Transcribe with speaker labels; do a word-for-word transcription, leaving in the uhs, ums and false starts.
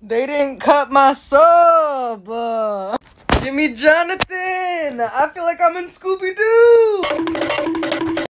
Speaker 1: They didn't cut my sub. Uh, Jimmy Jonathan. I feel like I'm in Scooby-Doo.